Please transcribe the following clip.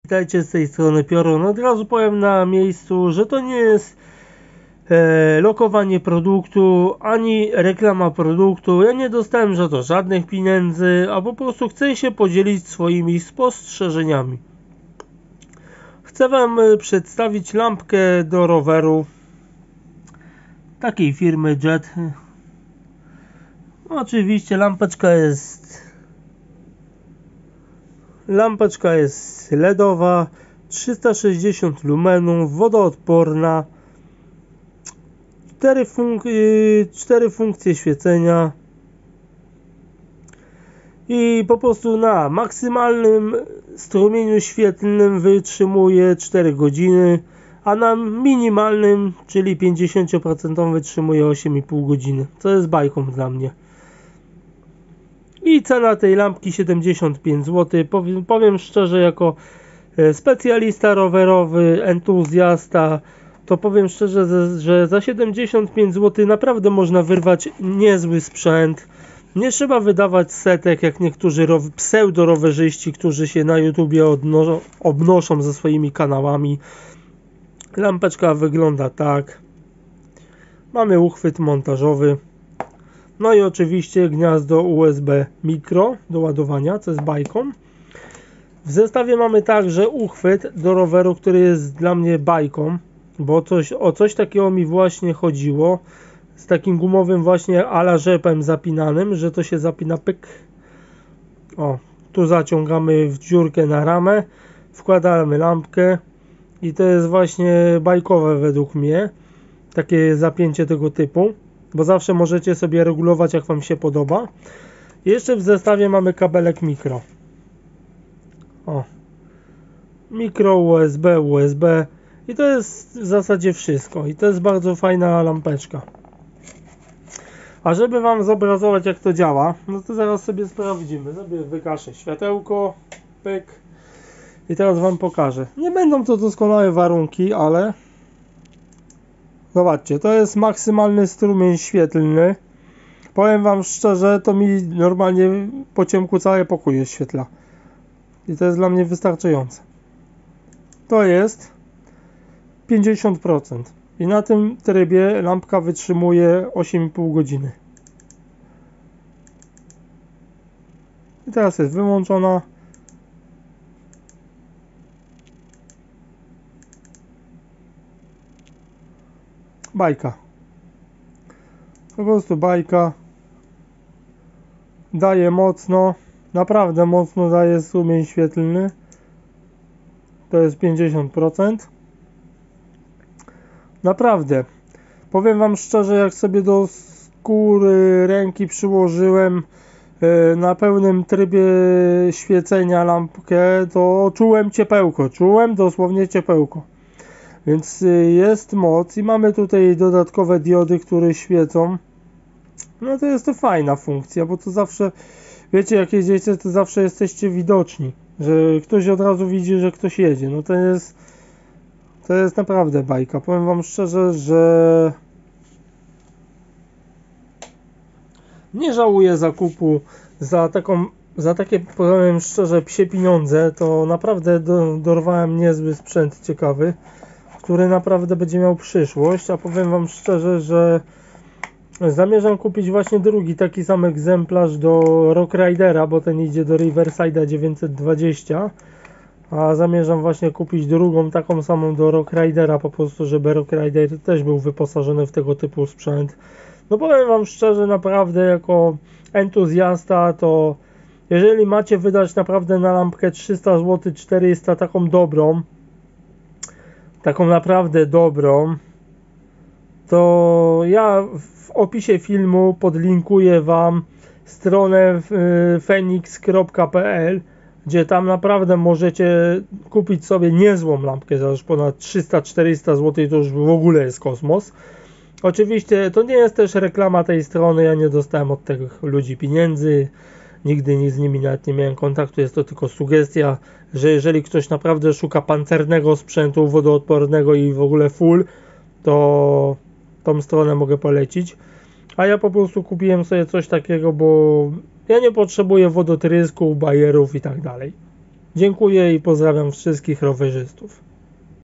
Witajcie, z tej strony Piorun. Od razu powiem na miejscu, że to nie jest lokowanie produktu, ani reklama produktu. Ja nie dostałem za to żadnych pieniędzy, a po prostu chcę się podzielić swoimi spostrzeżeniami. Chcę Wam przedstawić lampkę do roweru takiej firmy Jet. Oczywiście lampeczka jest LEDowa, 360 lumenów, wodoodporna, 4 funkcje świecenia i po prostu na maksymalnym strumieniu świetlnym wytrzymuje 4 godziny, a na minimalnym, czyli 50% wytrzymuje 8,5 godziny, co jest bajką dla mnie. I cena tej lampki 75 zł. Powiem szczerze, jako specjalista rowerowy, entuzjasta, to powiem szczerze, że za 75 zł naprawdę można wyrwać niezły sprzęt. Nie trzeba wydawać setek, jak niektórzy pseudo-rowerzyści, którzy się na YouTubie obnoszą ze swoimi kanałami. Lampeczka wygląda tak. Mamy uchwyt montażowy. No i oczywiście gniazdo USB mikro do ładowania, co jest bajką. W zestawie mamy także uchwyt do roweru, który jest dla mnie bajką, bo o coś takiego mi właśnie chodziło. Z takim gumowym właśnie ala rzepem zapinanym, że to się zapina pyk. O, tu zaciągamy w dziurkę na ramę, wkładamy lampkę i to jest właśnie bajkowe według mnie. Takie zapięcie tego typu, bo zawsze możecie sobie regulować, jak Wam się podoba. Jeszcze w zestawie mamy kabelek mikro. O, mikro USB i to jest w zasadzie wszystko. I to jest bardzo fajna lampeczka. A żeby Wam zobrazować, jak to działa, no to zaraz sobie sprawdzimy. Sobie wygaszę światełko, pyk. I teraz Wam pokażę. Nie będą to doskonałe warunki, ale zobaczcie, to jest maksymalny strumień świetlny. Powiem Wam szczerze, to mi normalnie po ciemku cały pokój oświetla. I to jest dla mnie wystarczające. To jest 50%. I na tym trybie lampka wytrzymuje 8,5 godziny. I teraz jest wyłączona. Bajka. Po prostu bajka. Daje mocno. Naprawdę mocno daje strumień świetlny. To jest 50%. Naprawdę. Powiem Wam szczerze, jak sobie do skóry ręki przyłożyłem na pełnym trybie świecenia lampkę, to czułem ciepełko. Czułem dosłownie ciepełko. Więc jest moc i mamy tutaj dodatkowe diody, które świecą. No to jest to fajna funkcja, bo to zawsze, wiecie, jak jedziecie, to zawsze jesteście widoczni, że ktoś od razu widzi, że ktoś jedzie. No to jest naprawdę bajka. Powiem Wam szczerze, że nie żałuję zakupu za takie, powiem szczerze, psie pieniądze. To naprawdę dorwałem niezły sprzęt ciekawy, który naprawdę będzie miał przyszłość. A powiem Wam szczerze, że zamierzam kupić właśnie drugi taki sam egzemplarz do Rock Ridera, bo ten idzie do Riverside'a 920. A zamierzam właśnie kupić drugą taką samą do Rock Ridera, po prostu żeby Rock Rider też był wyposażony w tego typu sprzęt. No powiem Wam szczerze, naprawdę jako entuzjasta, to jeżeli macie wydać naprawdę na lampkę 300 zł, 400, taką dobrą, taką naprawdę dobrą, to ja w opisie filmu podlinkuję Wam stronę phoenix.pl, gdzie tam naprawdę możecie kupić sobie niezłą lampkę za już ponad 300-400 zł, to już w ogóle jest kosmos. Oczywiście to nie jest też reklama tej strony, ja nie dostałem od tych ludzi pieniędzy, nigdy z nimi nawet nie miałem kontaktu, jest to tylko sugestia, że jeżeli ktoś naprawdę szuka pancernego sprzętu wodoodpornego i w ogóle full, to tą stronę mogę polecić. A ja po prostu kupiłem sobie coś takiego, bo ja nie potrzebuję wodotrysków, bajerów i tak dalej. Dziękuję i pozdrawiam wszystkich rowerzystów.